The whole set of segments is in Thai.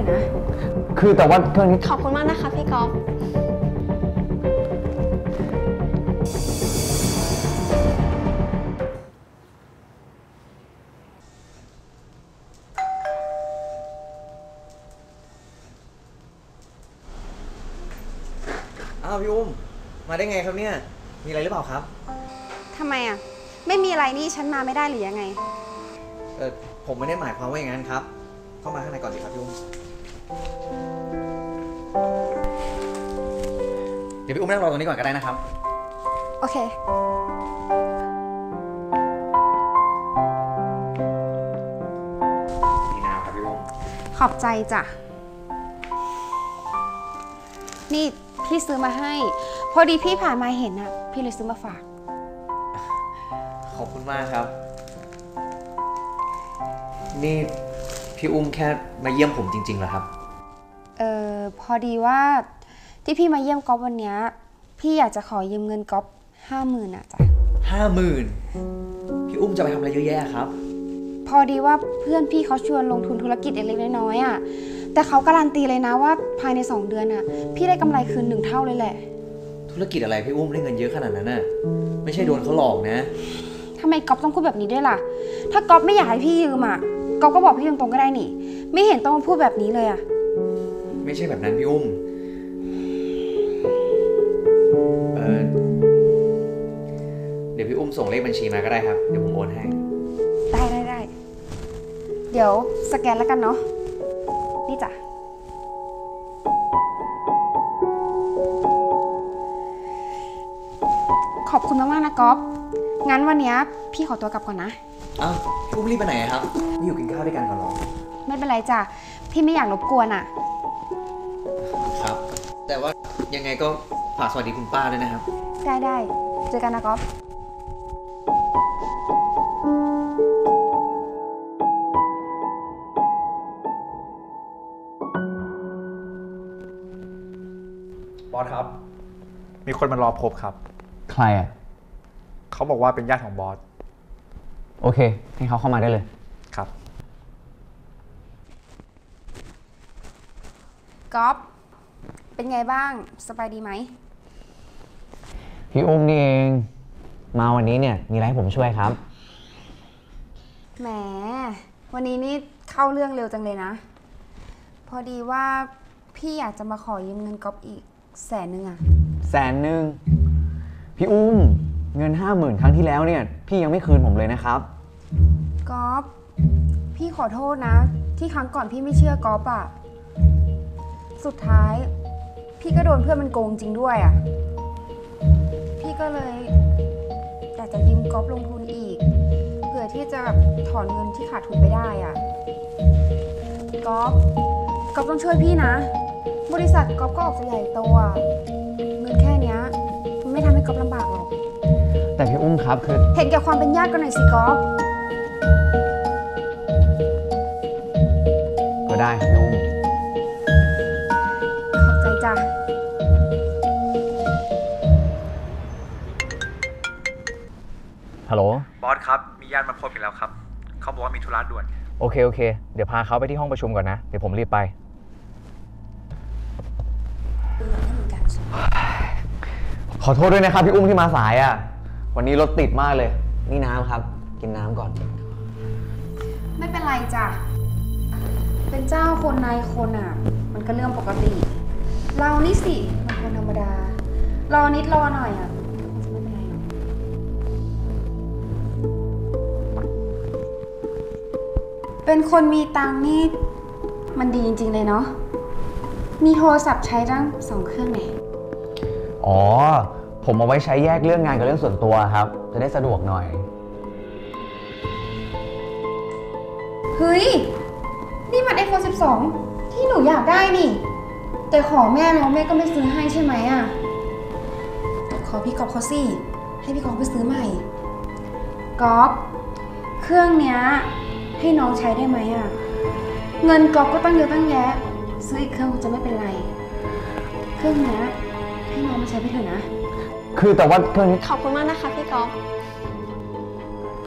นะคือแต่ว่าเครื่องนี้ขอบคุณมากนะคะพี่ก๊อฟอ้าวพี่อุ้มมาได้ไงครับเนี่ยมีอะไรหรือเปล่าครับทำไมอ่ะไม่มีอะไรนี่ฉันมาไม่ได้หรือยังไงผมไม่ได้หมายความว่าอย่างนั้นครับเข้ามาข้างในก่อนสิครับพี่อุ้มเดี๋ยวพี่อุ้มนั่งรอตรงนี้ก่อนก็ได้นะครับโอเคนี่นะครับพี่อุ้มขอบใจจ้ะนี่พี่ซื้อมาให้พอดีพี่ผ่านมาเห็นอ่ะพี่เลยซื้อมาฝากขอบคุณมากครับนี่พี่อุ้มแค่มาเยี่ยมผมจริงๆเหรอครับพอดีว่าที่พี่มาเยี่ยมก๊อฟวันนี้พี่อยากจะขอยืมเงินก๊อฟ50,000อ่ะจ้ะ 50,000พี่อุ้มจะไปทำอะไรเยอะแยะครับพอดีว่าเพื่อนพี่เขาชวนลงทุนธุรกิจเล็กๆน้อยๆอ่ะแต่เขาการันตีเลยนะว่าภายใน2 เดือนอ่ะพี่ได้กำไรคืน1 เท่าเลยแหละธุรกิจอะไรพี่อุ้มได้เงินเยอะขนาดนั้นน่ะไม่ใช่โดนเขาหลอกนะทำไมก๊อฟต้องพูดแบบนี้ด้วยล่ะถ้าก๊อฟไม่อยากให้พี่ยืมอ่ะก๊อฟก็บอกพี่ตรงๆก็ได้นี่ไม่เห็นต้องมาพูดแบบนี้เลยอ่ะไม่ใช่แบบนั้นพี่อุ้มเดี๋ยวพี่อุ้มส่งเลขบัญชีมาก็ได้ครับเดี๋ยวผมโอนให้ได้เดี๋ยวสแกนแล้วกันเนาะนี่จ้ะขอบคุณมากๆนะก๊อฟงั้นวันนี้พี่ขอตัวกลับก่อนนะอ้าวพี่อุ้มรีบไปไหนครับไม่อยู่กินข้าวด้วยกันก่อนหรอไม่เป็นไรจ้ะพี่ไม่อยากรบกวนอ่ะครับแต่ว่ายังไงก็ฝากสวัสดีคุณป้าด้วยนะครับได้เจอกันนะก๊อฟบอสครับมีคนมารอพบครับใครอ่ะเขาบอกว่าเป็นญาติของบอสโอเคให้เขาเข้ามาได้เลยครับก๊อฟเป็นไงบ้างสบายดีไหมพี่อุ้มนี่เองมาวันนี้เนี่ยมีอะไรให้ผมช่วยครับแหมวันนี้นี่เข้าเรื่องเร็วจังเลยนะพอดีว่าพี่อยากจะมาขอยืมเงินก๊อฟอีก100,000อ่ะ 100,000พี่อุ้มเงิน50,000ครั้งที่แล้วเนี่ยพี่ยังไม่คืนผมเลยนะครับก๊อฟพี่ขอโทษนะที่ครั้งก่อนพี่ไม่เชื่อก๊อฟอ่ะสุดท้ายพี่ก็โดนเพื่อนมันโกงจริงด้วยอ่ะพี่ก็เลยอยากจะยืมก๊อฟลงทุนอีกเพื่อที่จะถอนเงินที่ขาดทุนไปได้อ่ะก๊อฟต้องช่วยพี่นะบริษัทก๊อฟก็ออกจะใหญ่โตอ่ะเงินแค่นี้มันไม่ทำให้ก๊อฟลำบากหรอกแต่พี่อุ้มครับคือเห็นแก่ความเป็นญาติกันหน่อยสิก๊อฟก็ได้พี่อุ้มขอบใจจ้ะฮัลโหลบอสครับมีญาติมาพบอีกแล้วครับเขาบอกว่ามีธุระด่วนโอเคเดี๋ยวพาเขาไปที่ห้องประชุมก่อนนะเดี๋ยวผมรีบไปขอโทษด้วยนะครับพี่อุ้มที่มาสายอ่ะวันนี้รถติดมากเลยนี่น้ำครับกินน้ำก่อนไม่เป็นไรจ้ะเป็นเจ้าคนนายคนอ่ะมันก็เรื่องปกติเรานี่สิมันคนธรรมดารอนิดรอหน่อยอ่ะคงจะไม่เป็นไรหรอกเป็นคนมีตังค์นี่มันดีจริงๆเลยเนาะมีโทรศัพท์ใช้ตั้ง2 เครื่องไหนอ๋อผมเอาไว้ใช้แยกเรื่องงานกับเรื่องส่วนตัวครับจะได้สะดวกหน่อยเฮ้ยนี่มัน iPhone 12ที่หนูอยากได้นี่แต่ขอแม่แล้วแม่ก็ไม่ซื้อให้ใช่ไหมอ่ะขอพี่ก๊อฟเขาสิให้พี่ก๊อฟไปซื้อใหม่ก๊อฟเครื่องเนี้ยให้น้องใช้ได้ไหมอ่ะเงินก๊อฟก็ตั้งเยอะตั้งแยะซื้ออีกเครื่องจะไม่เป็นไรเครื่องเนี้ยให้น้องมาใช้ไปเถอะนะคือแต่ว่าเครื่องนี้ขอบคุณมากนะคะพี่ก๊อฟ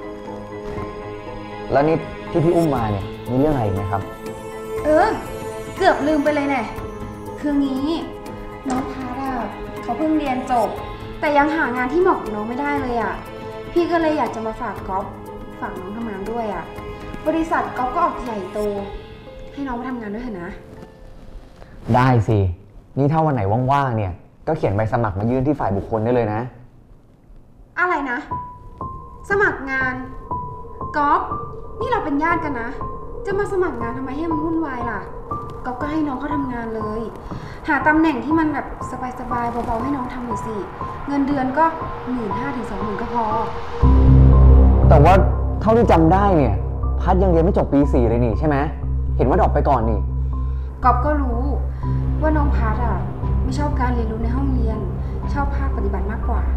แล้วนี่ที่พี่อุ้มมาเนี่ยมีเรื่องอะไรไหมครับเกือบลืมไปเลยเนี่ยคืองี้น้องพัดอะเขาเพิ่งเรียนจบ แต่ยังหางานที่เหมาะกับน้องไม่ได้เลยอะพี่ก็เลยอยากจะมาฝากก๊อฟฝากน้องทำงานด้วยอะบริษัทก๊อฟก็ออกใหญ่โตให้น้องมาทำงานด้วยเถอะนะได้สิ นี่ถ้าวันไหนว่างๆ เนี่ย ก็เขียนใบสมัครมายื่นที่ฝ่ายบุคคลได้เลยนะอะไรนะ สมัครงานก๊อฟนี่เราเป็นญาติกันนะ จะมาสมัครงานทำไมให้มันวุ่นวายล่ะก๊อฟก็ให้น้องเขาทำงานเลย หาตำแหน่งที่มันแบบสบายๆเบาๆให้น้องทำหน่อยสิเงินเดือนก็15,000 ถึง 20,000ก็พอแต่ว่าเท่าที่จำได้เนี่ย พัดยังเรียนไม่จบปี 4 เลยนี่ใช่ไหม เห็นว่าดรอปไปก่อนนี่ก๊อฟก็รู้ว่าน้องพัดอ่ะไม่ชอบการเรียนรู้ในห้องเรียน ชอบภาคปฏิบัติมากกว่า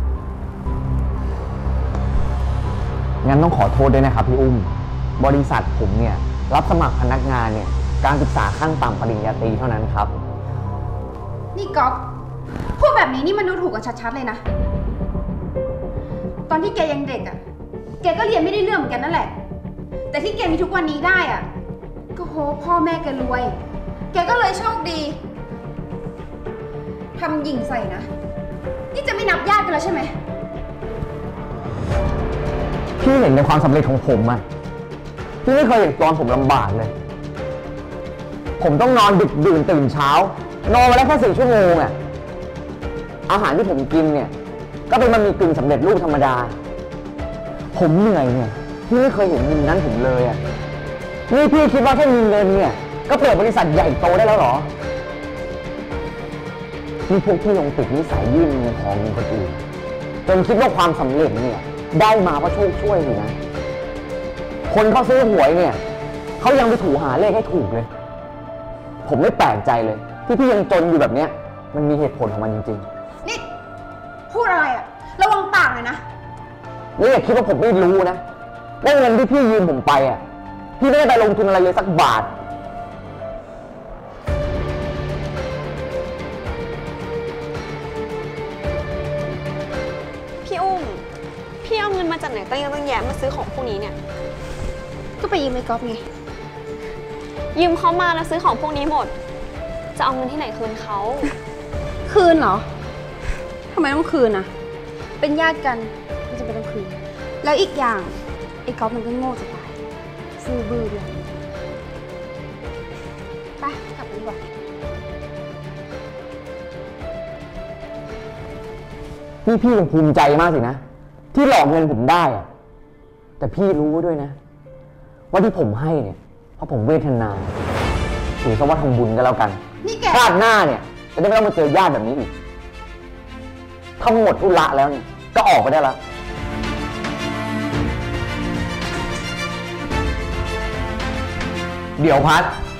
งั้นต้องขอโทษด้วยนะครับพี่อุ้ม บริษัทผมเนี่ยรับสมัครพนักงานเนี่ยการศึกษาขั้นต่ำปริญญาตรีเท่านั้นครับนี่ก๊อฟพูดแบบนี้นี่มันดูถูกกันชัดๆเลยนะ ตอนที่แกยังเด็กอ่ะแกก็เรียนไม่ได้เรื่องเหมือนกันนั่นแหละ แต่ที่แกมีทุกวันนี้ได้อ่ะก็โหพ่อแม่แกรวย แกก็เลยโชคดีทำหญิงใส่นะนี่จะไม่นับญาติกันแล้วใช่ไหมพี่เห็นในความสำเร็จของผมอะพี่ไม่เคยเห็นตอนผมลำบากเลย ผมต้องนอนดึกดื่นตื่นเช้านอนมาได้แค่4 ชั่วโมงอะอาหารที่ผมกินเนี่ยก็เป็นบะหมี่กึ่งสำเร็จรูปธรรมดา ผมเหนื่อยเนี่ยพี่ไม่เคยเห็นมุมนั้นผมเลยอะนี่พี่คิดว่าแค่มีเงินเนี่ยก็เปิดบริษัทใหญ่โตได้แล้วเหรอนี่พวกพี่ลงติดนิสัยยื่นเงินของเงินคนอื่นจนคิดว่าความสำเร็จเนี่ยได้มาเพราะโชคช่วยสินะคนเขาซื้อหวยเนี่ยเขายังไปถูหาเลขให้ถูกเลยผมไม่แปลกใจเลยที่พี่ยังจนอยู่แบบเนี้ยมันมีเหตุผลของมันจริงนี่พูดอะไรอะระวังปากหน่อยนะๆแล้วอย่าคิดว่าผมไม่รู้นะว่าเงินที่พี่ยืมผมไปอ่ะพี่ไม่ได้ไปลงทุนอะไรเลยสักบาทพี่อุ้ม พี่เอาเงินมาจากไหนตั้งเยอะตั้งแยะมาซื้อของพวกนี้เนี่ยก็ไปยืมไอ้ก๊อฟไงยืมเขามาแล้วซื้อของพวกนี้หมด จะเอาเงินที่ไหนคืนเขาคืนเหรอทำไมต้องคืนอะเป็นญาติกันไม่จำเป็นต้องคืน แล้วอีกอย่างไอ้ก๊อฟมันก็โง่จะตายซื่อบื้อด้วยไปกลับไปดีกว่านี่พี่ยังภูมิใจมากสินะที่หลอกเงินผมได้อะแต่พี่รู้ไว้ด้วยนะว่าที่ผมให้เนี่ยเพราะผมเวทนาถือซะว่าทำบุญก็แล้วกันนี่แกชาติหน้าเนี่ยจะได้ไม่ต้องมาเจอญาติแบบนี้อีกถ้าหมดธุระแล้วเนี่ยก็ออกไปได้แล้วเดี๋ยวพัด